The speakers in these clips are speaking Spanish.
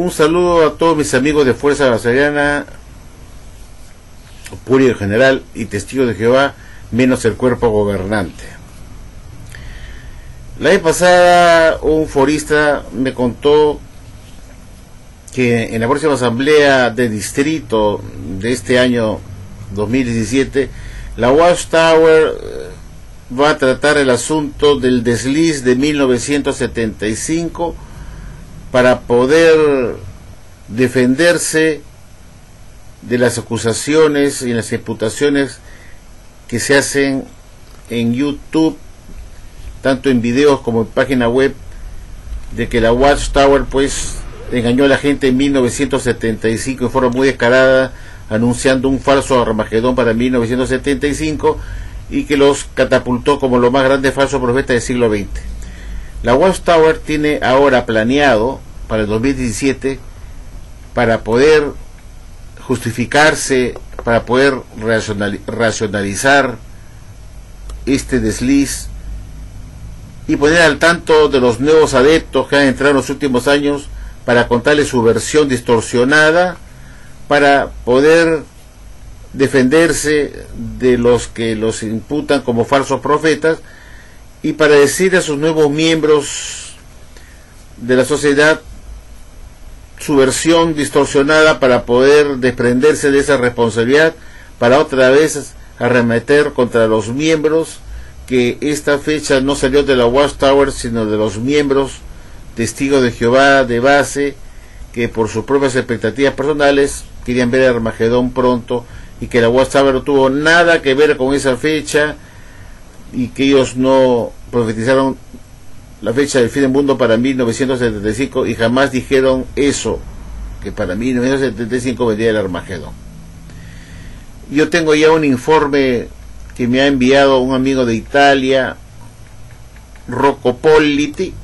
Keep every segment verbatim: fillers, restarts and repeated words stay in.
Un saludo a todos mis amigos de Fuerza Basariana, Puri en general y Testigos de Jehová, menos el cuerpo gobernante. La vez pasada un forista me contó que en la próxima asamblea de distrito de este año dos mil diecisiete, la Watchtower va a tratar el asunto del desliz de mil novecientos setenta y cinco para poder defenderse de las acusaciones y las imputaciones que se hacen en YouTube, tanto en videos como en página web, de que la Watchtower pues engañó a la gente en mil novecientos setenta y cinco de forma muy descarada, anunciando un falso Armagedón para mil novecientos setenta y cinco y que los catapultó como los más grandes falsos profetas del siglo veinte. La Watchtower tiene ahora planeado para el dos mil diecisiete, para poder justificarse, para poder racionalizar este desliz y poner al tanto de los nuevos adeptos que han entrado en los últimos años, para contarles su versión distorsionada, para poder defenderse de los que los imputan como falsos profetas y para decir a sus nuevos miembros de la sociedad su versión distorsionada, para poder desprenderse de esa responsabilidad, para otra vez arremeter contra los miembros, que esta fecha no salió de la Watchtower sino de los miembros Testigos de Jehová de base, que por sus propias expectativas personales querían ver el Armagedón pronto, y que la Watchtower no tuvo nada que ver con esa fecha, y que ellos no profetizaron la fecha del fin del mundo para mil novecientos setenta y cinco, y jamás dijeron eso, que para mil novecientos setenta y cinco vendría el Armagedón. Yo tengo ya un informe que me ha enviado un amigo de Italia, Rocco Politi,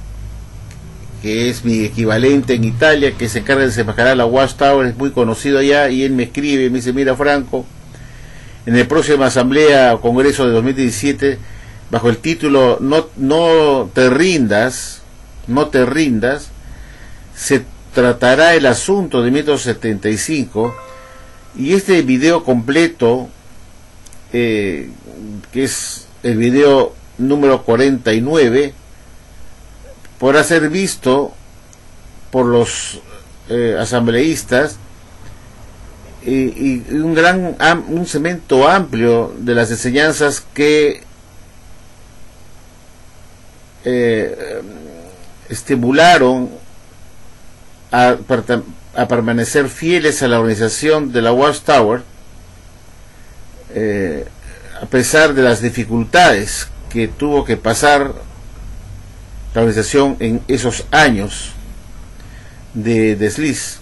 que es mi equivalente en Italia, que se encarga de desembarcar la Watchtower, es muy conocido allá, y él me escribe, me dice: mira, Franco, en la próxima asamblea o congreso de dos mil diecisiete, bajo el título no, no te rindas, no te rindas, se tratará el asunto de mil novecientos setenta y cinco, y este video completo, eh, que es el video número cuarenta y nueve, podrá ser visto por los eh, asambleístas, y, y un gran am, un segmento amplio de las enseñanzas que eh, estimularon a, a permanecer fieles a la organización de la Watchtower, eh, a pesar de las dificultades que tuvo que pasar la organización en esos años de desliz.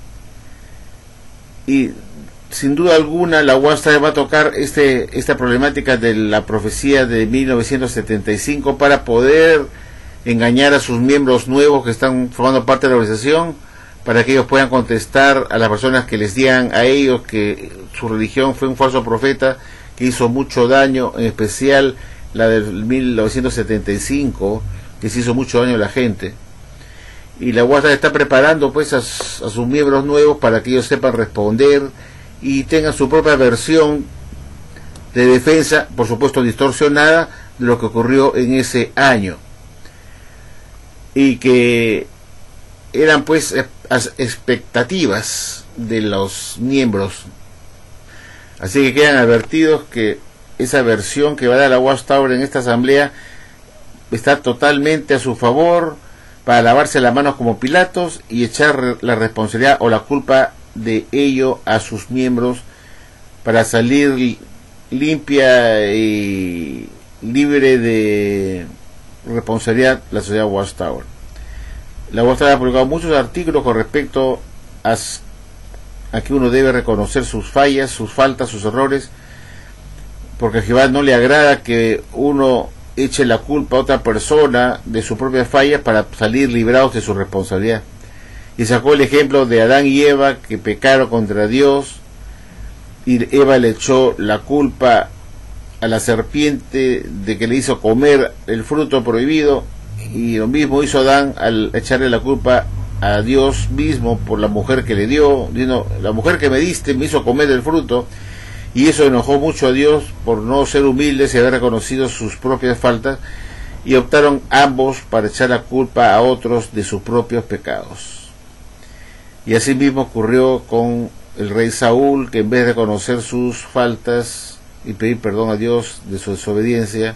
Y sin duda alguna la Watchtower va a tocar este, esta problemática de la profecía de mil novecientos setenta y cinco para poder engañar a sus miembros nuevos que están formando parte de la organización, para que ellos puedan contestar a las personas que les digan a ellos que su religión fue un falso profeta que hizo mucho daño, en especial la del mil novecientos setenta y cinco, que se hizo mucho daño a la gente. Y la Watchtower está preparando pues a, a sus miembros nuevos para que ellos sepan responder y tengan su propia versión de defensa, por supuesto distorsionada, de lo que ocurrió en ese año, y que eran pues expectativas de los miembros. Así que quedan advertidos que esa versión que va a dar la Watchtower en esta asamblea está totalmente a su favor, para lavarse las manos como Pilatos y echar la responsabilidad o la culpa de ello a sus miembros, para salir limpia y libre de responsabilidad la sociedad Watchtower. La Watchtower ha publicado muchos artículos con respecto a, a que uno debe reconocer sus fallas, sus faltas, sus errores, porque a Jehová no le agrada que uno eche la culpa a otra persona de sus propias fallas para salir librados de su responsabilidad. Y sacó el ejemplo de Adán y Eva, que pecaron contra Dios, y Eva le echó la culpa a la serpiente de que le hizo comer el fruto prohibido, y lo mismo hizo Adán al echarle la culpa a Dios mismo por la mujer que le dio, diciendo, la mujer que me diste me hizo comer del fruto, y eso enojó mucho a Dios por no ser humildes y haber reconocido sus propias faltas, y optaron ambos para echar la culpa a otros de sus propios pecados. Y así mismo ocurrió con el rey Saúl, que en vez de reconocer sus faltas y pedir perdón a Dios de su desobediencia,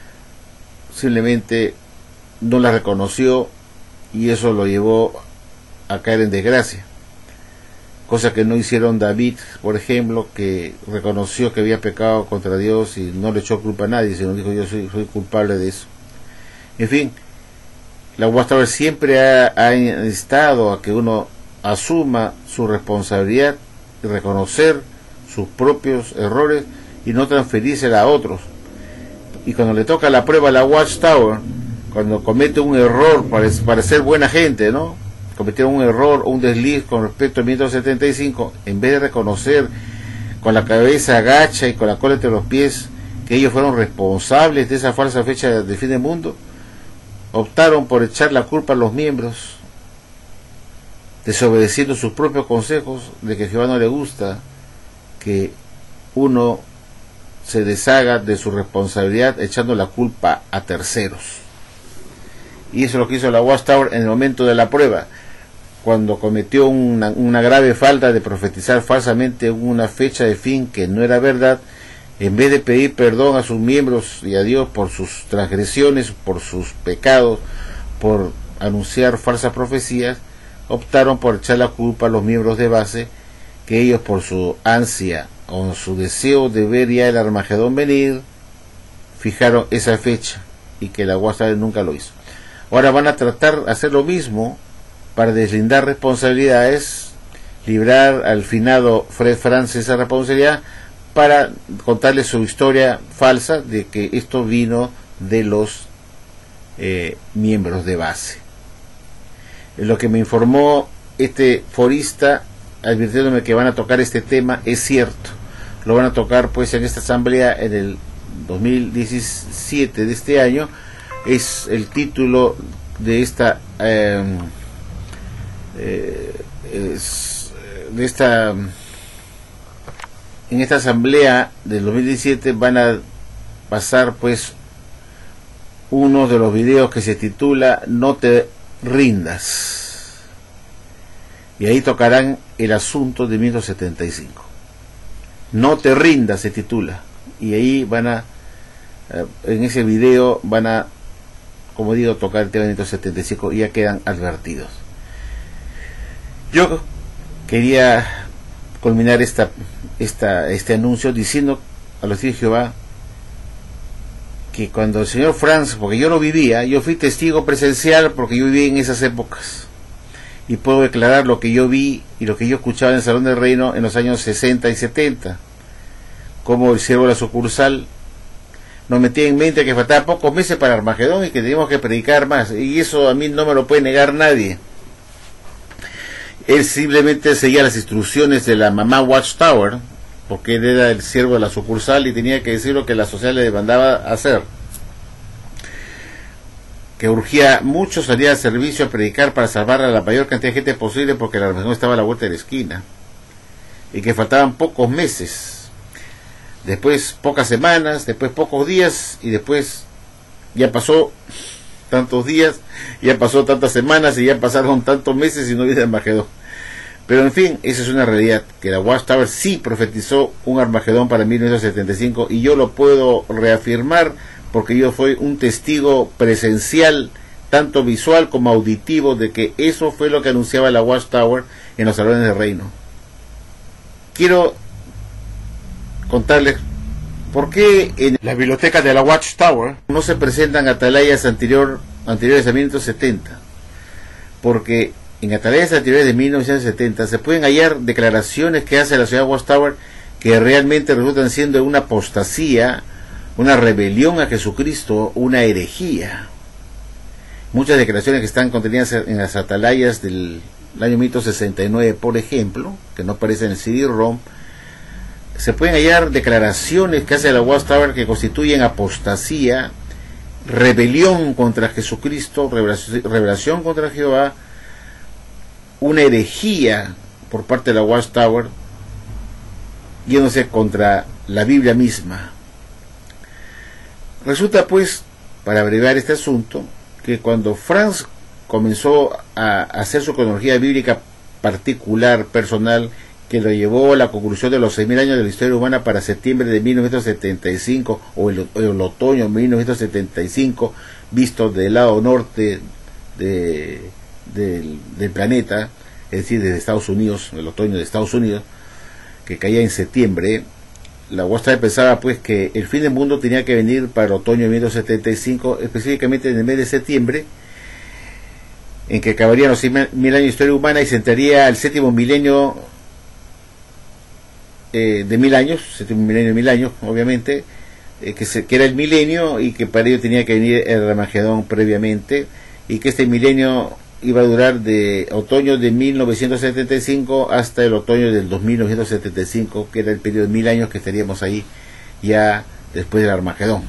simplemente no la reconoció, y eso lo llevó a caer en desgracia, cosa que no hicieron David, por ejemplo, que reconoció que había pecado contra Dios y no le echó culpa a nadie, sino dijo, yo soy, soy culpable de eso. En fin, la Watchtower siempre ha, ha instado a que uno asuma su responsabilidad y reconocer sus propios errores y no transferírsela a otros. Y cuando le toca la prueba a la Watchtower, cuando comete un error para, para ser buena gente, ¿no? Cometieron un error o un desliz con respecto al mil novecientos setenta y cinco, en vez de reconocer con la cabeza agacha y con la cola entre los pies que ellos fueron responsables de esa falsa fecha de fin del mundo, optaron por echar la culpa a los miembros, desobedeciendo sus propios consejos de que a Jehová no le gusta que uno se deshaga de su responsabilidad echando la culpa a terceros. Y eso es lo que hizo la Watchtower en el momento de la prueba, cuando cometió una, una grave falta de profetizar falsamente una fecha de fin que no era verdad. En vez de pedir perdón a sus miembros y a Dios por sus transgresiones, por sus pecados, por anunciar falsas profecías, optaron por echar la culpa a los miembros de base, que ellos por su ansia o su deseo de ver ya el Armagedón venir, fijaron esa fecha, y que la Watchtower nunca lo hizo. Ahora van a tratar de hacer lo mismo para deslindar responsabilidades, librar al finado Fred Francis esa responsabilidad, para contarles su historia falsa de que esto vino de los eh, miembros de base. Lo que me informó este forista, advirtiéndome que van a tocar este tema, es cierto. Lo van a tocar pues en esta asamblea en el dos mil diecisiete de este año. Es el título de esta eh, eh, es, de esta en esta asamblea del dos mil diecisiete van a pasar pues uno de los videos que se titula No te rindas, y ahí tocarán el asunto de mil novecientos setenta y cinco. No te rindas se titula, y ahí van a en ese video van a, como digo, tocar el tema de mil novecientos setenta y cinco, y ya quedan advertidos. Yo quería culminar esta, esta, este anuncio diciendo a los hijos de Jehová que cuando el señor Franz, porque yo lo vivía, yo fui testigo presencial porque yo viví en esas épocas, y puedo declarar lo que yo vi y lo que yo escuchaba en el Salón del Reino en los años sesenta y setenta, como el siervo de la sucursal nos metía en mente que faltaban pocos meses para Armagedón y que teníamos que predicar más, y eso a mí no me lo puede negar nadie. Él simplemente seguía las instrucciones de la mamá Watchtower, porque él era el siervo de la sucursal y tenía que decir lo que la sociedad le demandaba hacer, que urgía mucho salir al servicio a predicar para salvar a la mayor cantidad de gente posible, porque la Armagedón estaba a la vuelta de la esquina, y que faltaban pocos meses, después pocas semanas, después pocos días, y después ya pasó tantos días, ya pasó tantas semanas, y ya pasaron tantos meses y no viene Armagedón. Pero en fin, esa es una realidad, que la Watchtower sí profetizó un Armagedón para mil novecientos setenta y cinco, y yo lo puedo reafirmar porque yo fui un testigo presencial, tanto visual como auditivo, de que eso fue lo que anunciaba la Watchtower en los salones del reino. Quiero contarles por qué en la biblioteca de la Watchtower no se presentan atalayas anterior, anteriores a mil novecientos setenta, porque en atalayas anteriores de mil novecientos setenta se pueden hallar declaraciones que hace la ciudad de Watchtower que realmente resultan siendo una apostasía, una rebelión a Jesucristo, una herejía. Muchas declaraciones que están contenidas en las atalayas del año mil novecientos sesenta y nueve, por ejemplo, que no aparecen en el C D ROM, se pueden hallar declaraciones que hace la Watchtower que constituyen apostasía, rebelión contra Jesucristo, revelación, revelación contra Jehová, una herejía por parte de la Watchtower, yéndose contra la Biblia misma. Resulta pues, para abreviar este asunto, que cuando Franz comenzó a hacer su cronología bíblica particular, personal, que lo llevó a la conclusión de los seis mil años de la historia humana para septiembre de mil novecientos setenta y cinco, o el, el otoño de mil novecientos setenta y cinco, visto del lado norte de, del, del planeta, es decir, desde Estados Unidos, el otoño de Estados Unidos, que caía en septiembre. La Watchtower pensaba pues que el fin del mundo tenía que venir para el otoño de mil novecientos setenta y cinco, específicamente en el mes de septiembre, en que acabarían los seis mil años de historia humana y se entraría al séptimo milenio eh, de mil años, séptimo milenio de mil años, obviamente, eh, que, se, que era el milenio, y que para ello tenía que venir el Armagedón previamente, y que este milenio iba a durar de otoño de mil novecientos setenta y cinco hasta el otoño del dos mil novecientos setenta y cinco, que era el periodo de mil años que estaríamos ahí ya después del Armagedón.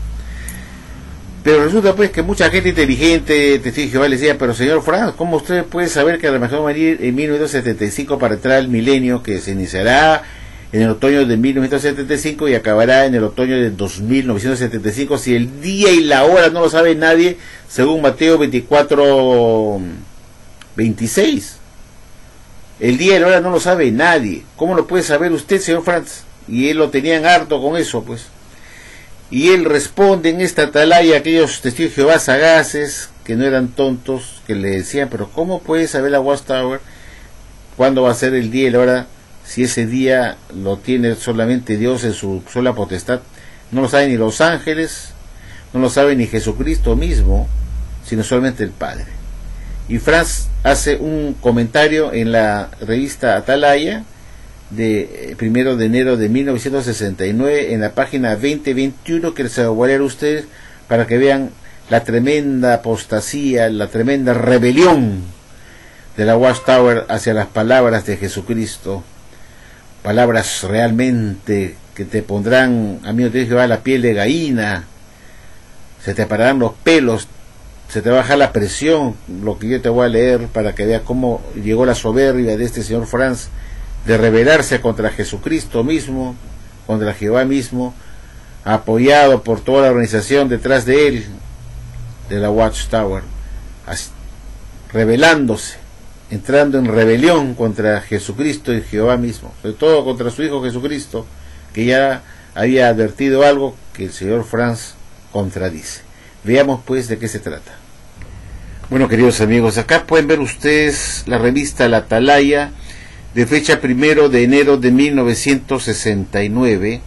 Pero resulta pues que mucha gente inteligente, testigo de Jehová, le decía: pero señor Franz, ¿cómo usted puede saber que el Armagedón va a venir en mil novecientos setenta y cinco para entrar al milenio que se iniciará en el otoño de mil novecientos setenta y cinco y acabará en el otoño de dos mil novecientos setenta y cinco, si el día y la hora no lo sabe nadie, según Mateo veinticuatro veintiséis? El día y la hora no lo sabe nadie. ¿Cómo lo puede saber usted, señor Franz? Y él lo tenían harto con eso, pues. Y él responde en esta atalaya a aquellos testigos de Jehová sagaces, que no eran tontos, que le decían: pero ¿cómo puede saber la Watchtower cuándo va a ser el día y la hora, si ese día lo tiene solamente Dios en su sola potestad? No lo saben ni los ángeles, no lo sabe ni Jesucristo mismo, sino solamente el Padre. Y Franz hace un comentario en la revista Atalaya de primero de enero de mil novecientos sesenta y nueve, en la página veinte veintiuno, que se va a leer a ustedes para que vean la tremenda apostasía, la tremenda rebelión de la Watchtower hacia las palabras de Jesucristo, palabras realmente que te pondrán, amigo, te llevar la piel de gallina, se te pararán los pelos, se te va a bajar la presión, lo que yo te voy a leer para que veas cómo llegó la soberbia de este señor Franz de rebelarse contra Jesucristo mismo, contra Jehová mismo, apoyado por toda la organización detrás de él, de la Watchtower, rebelándose, entrando en rebelión contra Jesucristo y Jehová mismo, sobre todo contra su Hijo Jesucristo, que ya había advertido algo que el señor Franz contradice. Veamos pues de qué se trata. Bueno, queridos amigos, acá pueden ver ustedes la revista La Atalaya, de fecha primero de enero de mil novecientos sesenta y nueve.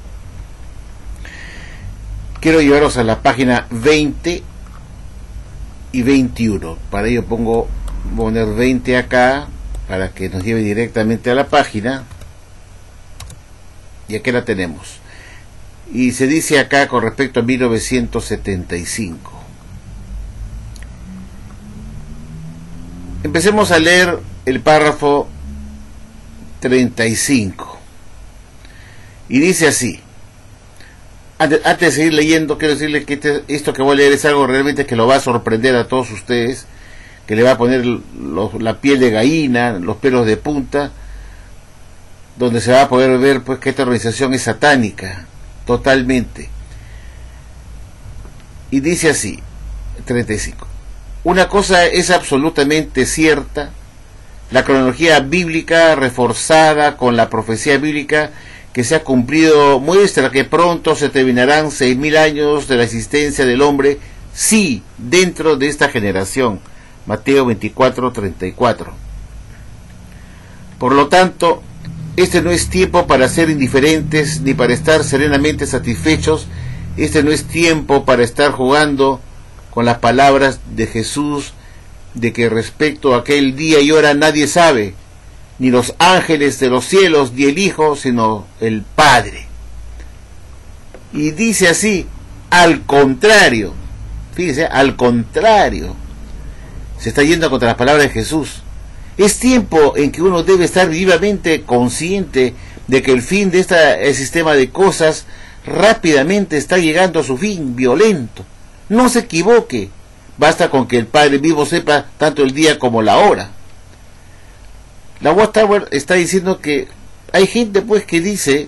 Quiero llevaros a la página veinte y veintiuno. Para ello pongo, voy a poner veinte acá, para que nos lleve directamente a la página. Y aquí la tenemos. Y se dice acá con respecto a mil novecientos setenta y cinco. Empecemos a leer el párrafo treinta y cinco. Y dice así. Antes, antes de seguir leyendo, quiero decirles que este, esto que voy a leer es algo realmente que lo va a sorprender a todos ustedes, que le va a poner los, la piel de gallina, los pelos de punta, donde se va a poder ver pues que esta organización es satánica, totalmente. Y dice así, treinta y cinco. Una cosa es absolutamente cierta: la cronología bíblica reforzada con la profecía bíblica que se ha cumplido muestra que pronto se terminarán seis mil años de la existencia del hombre, sí, dentro de esta generación. Mateo veinticuatro treinta y cuatro. Por lo tanto, este no es tiempo para ser indiferentes ni para estar serenamente satisfechos. Este no es tiempo para estar jugando con las palabras de Jesús, de que respecto a aquel día y hora nadie sabe, ni los ángeles de los cielos, ni el Hijo, sino el Padre. Y dice así: al contrario, fíjense, al contrario, se está yendo contra las palabras de Jesús. Es tiempo en que uno debe estar vivamente consciente de que el fin de este sistema de cosas rápidamente está llegando a su fin violento. No se equivoque, basta con que el Padre vivo sepa tanto el día como la hora. La Watchtower está diciendo que hay gente pues que dice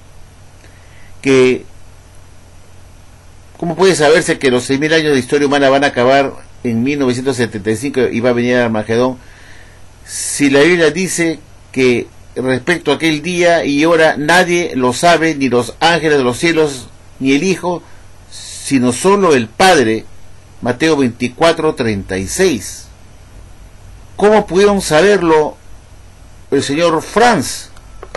que ¿cómo puede saberse que los seis mil años de historia humana van a acabar en mil novecientos setenta y cinco y va a venir el Armagedón, si la Biblia dice que respecto a aquel día y hora nadie lo sabe, ni los ángeles de los cielos, ni el Hijo, sino solo el Padre? Mateo veinticuatro, treinta y seis. ¿Cómo pudieron saberlo el señor Franz,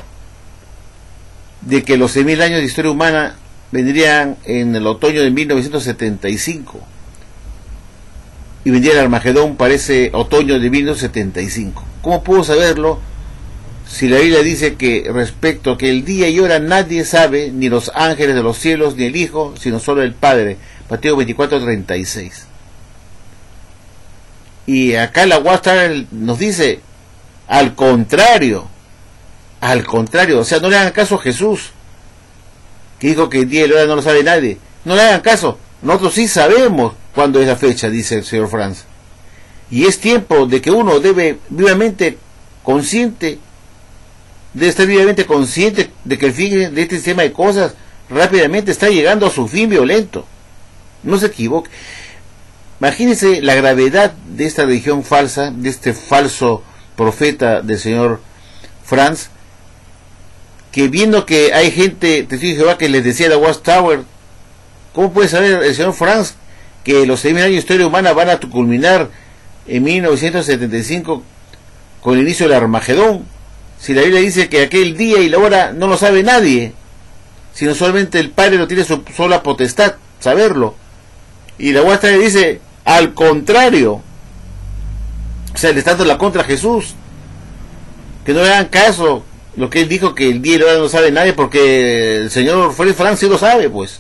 de que los seis mil años de historia humana vendrían en el otoño de mil novecientos setenta y cinco y vendría el Armagedón para ese otoño de mil novecientos setenta y cinco? ¿Cómo pudo saberlo si la Biblia dice que respecto a que el día y hora nadie sabe, ni los ángeles de los cielos, ni el Hijo, sino solo el Padre? Mateo veinticuatro, treinta y seis. Y acá la Watchtower nos dice al contrario, al contrario, o sea, no le hagan caso a Jesús, que dijo que el día y la hora no lo sabe nadie. No le hagan caso, nosotros sí sabemos cuándo es la fecha, dice el señor Franz. Y es tiempo de que uno debe vivamente consciente, debe estar vivamente consciente de que el fin de este sistema de cosas rápidamente está llegando a su fin violento. No se equivoque. Imagínense la gravedad de esta religión falsa, de este falso profeta del señor Franz, que viendo que hay gente, testigo de Jehová, que les decía la Watchtower, ¿cómo puede saber el señor Franz que los seis mil años de historia humana van a culminar en mil novecientos setenta y cinco con el inicio del Armagedón? Si la Biblia dice que aquel día y la hora no lo sabe nadie, sino solamente el Padre lo tiene su sola potestad, saberlo. Y la Watchtower dice al contrario, o sea, le está dando la contra a Jesús, que no le hagan caso lo que él dijo, que el día y la hora no lo sabe nadie, porque el señor Félix Franz sí lo sabe, pues.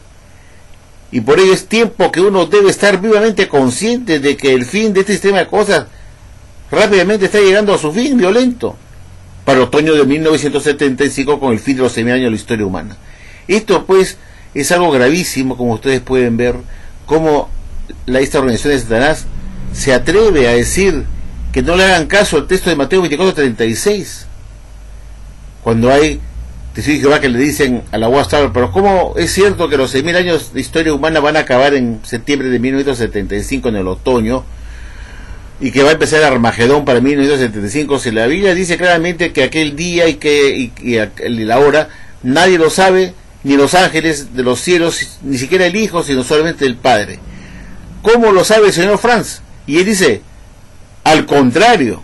Y por ello es tiempo que uno debe estar vivamente consciente de que el fin de este sistema de cosas rápidamente está llegando a su fin violento para el otoño de mil novecientos setenta y cinco, con el fin de los seis mil años de la historia humana. Esto pues es algo gravísimo, como ustedes pueden ver, cómo la, esta organización de Satanás se atreve a decir que no le hagan caso al texto de Mateo veinticuatro, treinta y seis, cuando hay testigos de Jehová que le dicen a la Watchtower, pero ¿cómo es cierto que los seis mil años de historia humana van a acabar en septiembre de mil novecientos setenta y cinco, en el otoño, y que va a empezar el Armagedón para mil novecientos setenta y cinco, si la Biblia dice claramente que aquel día y que y, y, y la hora nadie lo sabe, ni los ángeles de los cielos, ni siquiera el Hijo, sino solamente el Padre? ¿Cómo lo sabe el señor Franz? Y él dice al contrario.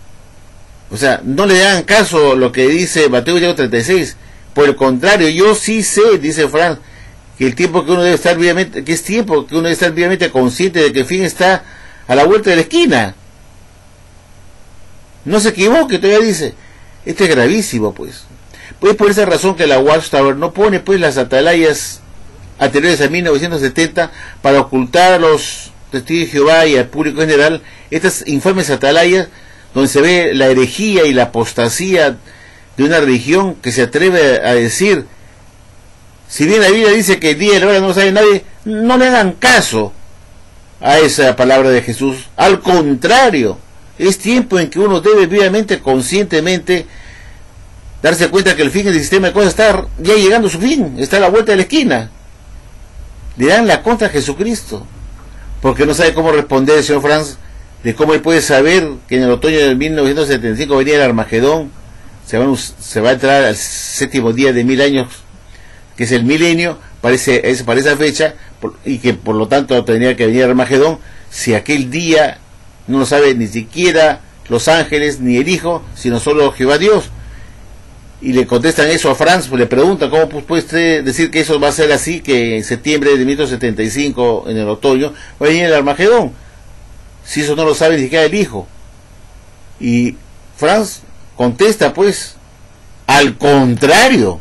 O sea, no le hagan caso lo que dice Mateo treinta y seis. Por el contrario, yo sí sé, dice Franz, que el tiempo que uno debe estar vivamente, que es tiempo que uno debe estar vivamente consciente de que el fin está a la vuelta de la esquina. No se equivoque, todavía dice. Esto es gravísimo, pues. Pues por esa razón que la Watchtower no pone pues las atalayas anteriores a mil novecientos setenta para ocultar a los testigos de Jehová y al público en general estas infames atalayas donde se ve la herejía y la apostasía de una religión que se atreve a decir, si bien la Biblia dice que el día y la hora no lo sabe nadie, no le hagan caso a esa palabra de Jesús. Al contrario, es tiempo en que uno debe vivamente, conscientemente, darse cuenta que el fin del sistema de cosas está ya llegando a su fin, está a la vuelta de la esquina. Le dan la contra a Jesucristo, porque no sabe cómo responder el señor Franz, de cómo él puede saber que en el otoño de mil novecientos setenta y cinco venía el Armagedón, se va, se va a entrar al séptimo día de mil años, que es el milenio, parece, es, para esa fecha, por, y que por lo tanto tendría que venir el Armagedón, si aquel día no lo sabe ni siquiera los ángeles ni el Hijo, sino solo Jehová Dios. Y le contestan eso a Franz, pues le preguntan, ¿cómo puede usted decir que eso va a ser así, que en septiembre de mil novecientos setenta y cinco, en el otoño, va a venir el Armagedón? Si eso no lo sabe ni siquiera el Hijo. Y Franz contesta, pues, al contrario.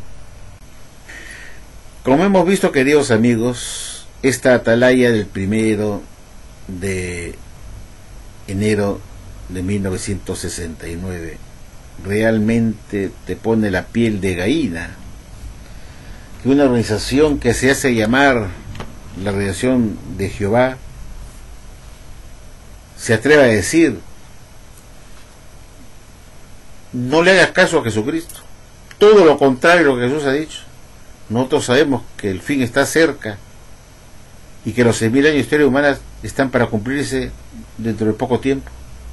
Como hemos visto, queridos amigos, esta atalaya del primero de enero de mil novecientos sesenta y nueve realmente te pone la piel de gallina. Que una organización que se hace llamar la Organización de Jehová se atreve a decir no le hagas caso a Jesucristo. Todo lo contrario a lo que Jesús ha dicho. Nosotros sabemos que el fin está cerca y que los seis mil años de historia humana están para cumplirse dentro de poco tiempo.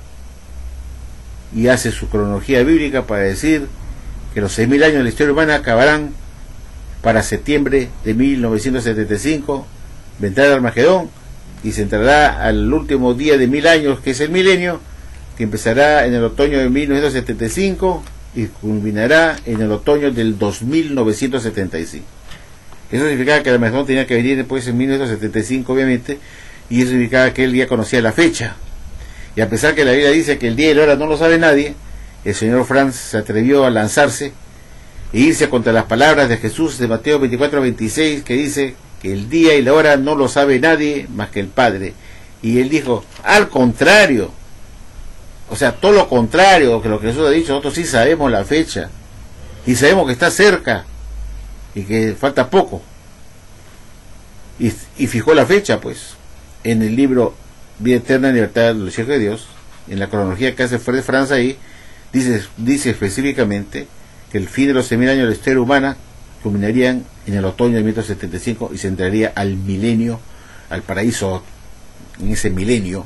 Y hace su cronología bíblica para decir que los seis mil años de la historia humana acabarán para septiembre de mil novecientos setenta y cinco, vendrá el Armagedón y se entrará al último día de mil años, que es el milenio, que empezará en el otoño de mil novecientos setenta y cinco y culminará en el otoño del dos mil novecientos setenta y cinco. Eso significaba que el Armagedón tenía que venir después en mil novecientos setenta y cinco, obviamente, y eso significaba que él ya conocía la fecha. Y a pesar que la Biblia dice que el día y la hora no lo sabe nadie, el señor Franz se atrevió a lanzarse e irse contra las palabras de Jesús de Mateo veinticuatro veintiséis, que dice que el día y la hora no lo sabe nadie más que el Padre. Y él dijo, al contrario, o sea, todo lo contrario que lo que Jesús ha dicho, nosotros sí sabemos la fecha y sabemos que está cerca y que falta poco. Y, y fijó la fecha, pues, en el libro Vida Eterna y Libertad de los Hijos de Dios, en la cronología que hace Fred Franz ahí, dice, dice específicamente que el fin de los seis mil años de la historia humana culminarían en el otoño de mil novecientos setenta y cinco y se entraría al milenio, al paraíso, en ese milenio,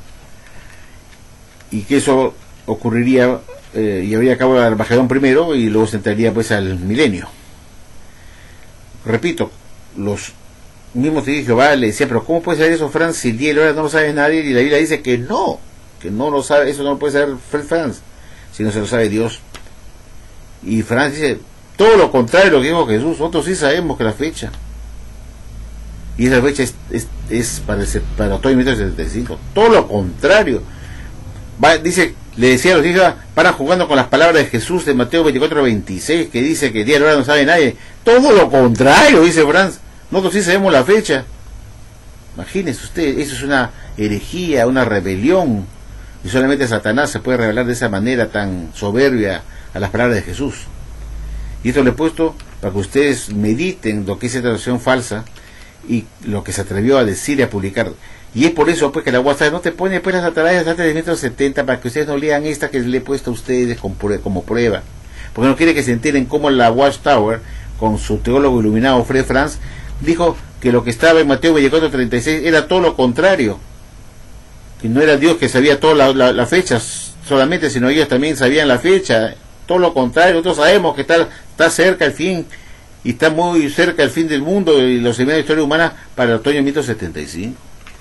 y que eso ocurriría, eh, y habría cabo el Armagedón primero y luego se entraría pues al milenio. Repito, los mismos testigos de Jehová le decían, pero ¿cómo puede saber eso, Franz, si el día y la hora no lo sabe nadie? Y la Biblia dice que no, que no lo sabe, eso no lo puede saber Fred Franz, si no se lo sabe Dios. Y Franz dice, todo lo contrario de lo que dijo Jesús, nosotros sí sabemos que la fecha, y esa fecha es, es, es para, el, para el otoño de mil novecientos setenta y cinco, todo lo contrario. Va, dice, le decía a los hijos, paran jugando con las palabras de Jesús de Mateo veinticuatro veintiséis, que dice que el día y la hora no sabe nadie, todo lo contrario, dice Franz, nosotros sí sabemos la fecha. Imagínense usted, eso es una herejía, una rebelión, y solamente Satanás se puede revelar de esa manera tan soberbia a las palabras de Jesús. Y esto lo he puesto para que ustedes mediten lo que es esta traducción falsa y lo que se atrevió a decir y a publicar. Y es por eso pues que la Watchtower no te pone pues las atalayas antes de mil novecientos setenta para que ustedes no lean esta que le he puesto a ustedes como prueba, porque no quiere que se enteren cómo la Watchtower, con su teólogo iluminado Fred Franz, dijo que lo que estaba en Mateo veinticuatro treinta y seis era todo lo contrario, que no era Dios que sabía toda la, la, la fecha solamente, sino ellos también sabían la fecha, todo lo contrario. Nosotros sabemos que está, está cerca el fin, y está muy cerca el fin del mundo y los seis mil años de historia humana para el otoño de mil novecientos setenta y cinco.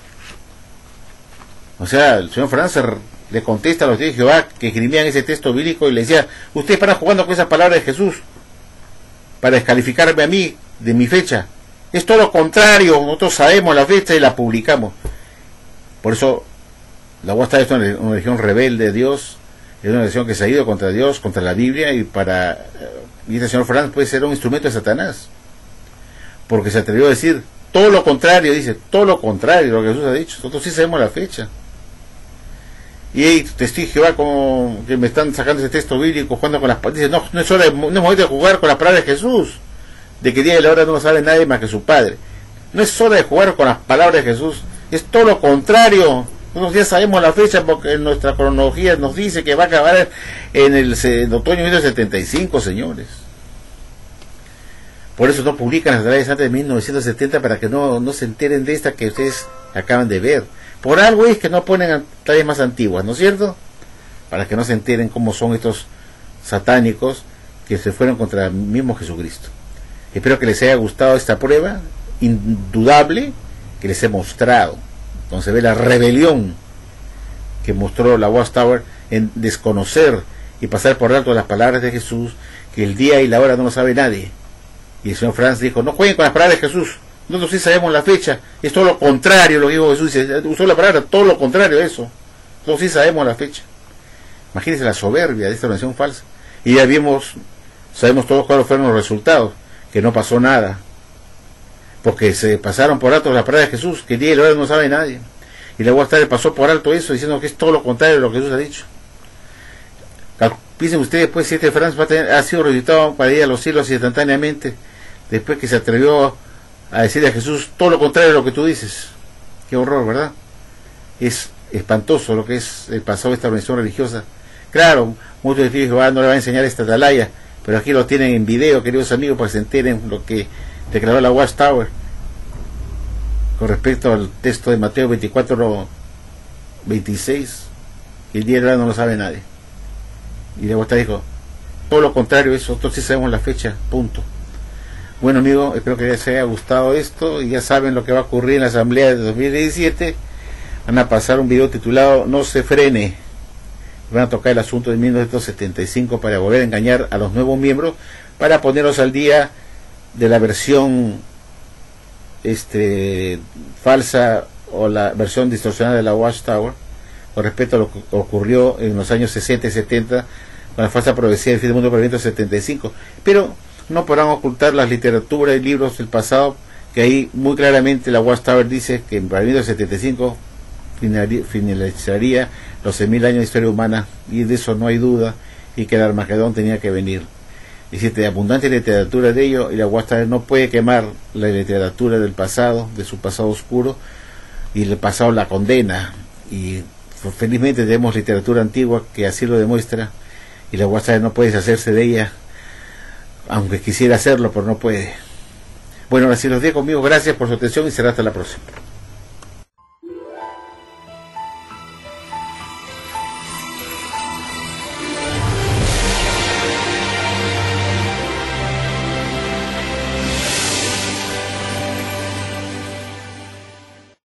O sea, el señor Franz le contesta a los testigos de Jehová que escribían ese texto bíblico y le decía, ustedes paran jugando con esas palabras de Jesús para descalificarme a mí de mi fecha. Es todo lo contrario, nosotros sabemos la fecha y la publicamos. Por eso la Watchtower es una, una religión rebelde de Dios, es una religión que se ha ido contra Dios, contra la Biblia, y para y este señor Franz puede ser un instrumento de Satanás, porque se atrevió a decir todo lo contrario, dice, todo lo contrario de lo que Jesús ha dicho. Nosotros sí sabemos la fecha. Y hay testigos de Jehová como que me están sacando ese texto bíblico jugando con las palabras, dice, no, no es hora de, no es momento de jugar con las palabras de Jesús, de que día y la hora no lo sabe nadie más que su Padre. No es hora de jugar con las palabras de Jesús, es todo lo contrario. Nosotros ya sabemos la fecha porque en nuestra cronología nos dice que va a acabar en el, en el otoño de mil novecientos setenta y cinco, señores. Por eso no publican las atalayas antes de mil novecientos setenta, para que no, no se enteren de esta que ustedes acaban de ver. Por algo es que no ponen atalayas más antiguas, ¿no es cierto? Para que no se enteren cómo son estos satánicos que se fueron contra el mismo Jesucristo. Espero que les haya gustado esta prueba indudable que les he mostrado. Entonces ve la rebelión que mostró la Watchtower en desconocer y pasar por alto las palabras de Jesús, que el día y la hora no lo sabe nadie. Y el señor Franz dijo, no jueguen con las palabras de Jesús, nosotros sí sabemos la fecha, es todo lo contrario lo que dijo Jesús, dice, usó la palabra, todo lo contrario a eso, nosotros sí sabemos la fecha. Imagínense la soberbia de esta oración falsa. Y ya vimos, sabemos todos cuáles fueron los resultados, que no pasó nada, porque se pasaron por alto las palabras de Jesús, que el día y la hora no sabe nadie. Y la Watchtower pasó por alto eso, diciendo que es todo lo contrario de lo que Jesús ha dicho. Piensen ustedes, pues, si este Franz va a tener, ha sido resucitado para ir a los cielos instantáneamente, después que se atrevió a decirle a Jesús todo lo contrario de lo que tú dices. Qué horror, ¿verdad? Es espantoso lo que es el pasado de esta organización religiosa, Claro, muchos de ellos ah, no le va a enseñar esta atalaya, pero aquí lo tienen en video, queridos amigos, para que se enteren lo que declaró la Watchtower con respecto al texto de Mateo veinticuatro veintiséis, que el día de verdad no lo sabe nadie. Y la Watchtower dijo, todo lo contrario, eso, nosotros sí sabemos la fecha, punto. Bueno, amigos, espero que les haya gustado esto, y ya saben lo que va a ocurrir en la asamblea de dos mil diecisiete. Van a pasar un video titulado No se frene. Van a tocar el asunto de mil novecientos setenta y cinco para volver a engañar a los nuevos miembros, para ponerlos al día de la versión este falsa o la versión distorsionada de la Watchtower con respecto a lo que ocurrió en los años sesenta y setenta con la falsa profecía del fin del mundo para mil novecientos setenta y cinco. Pero no podrán ocultar las literaturas y libros del pasado, que ahí muy claramente la Watchtower dice que para mil novecientos setenta y cinco finalizaría los seis mil años de historia humana, y de eso no hay duda, y que el Armagedón tenía que venir. Existe abundante literatura de ello, y la Watchtower no puede quemar la literatura del pasado, de su pasado oscuro, y el pasado la condena, y felizmente tenemos literatura antigua que así lo demuestra, y la Watchtower no puede deshacerse de ella, aunque quisiera hacerlo, pero no puede. Bueno, ahora sí los dejo conmigo, gracias por su atención y será hasta la próxima.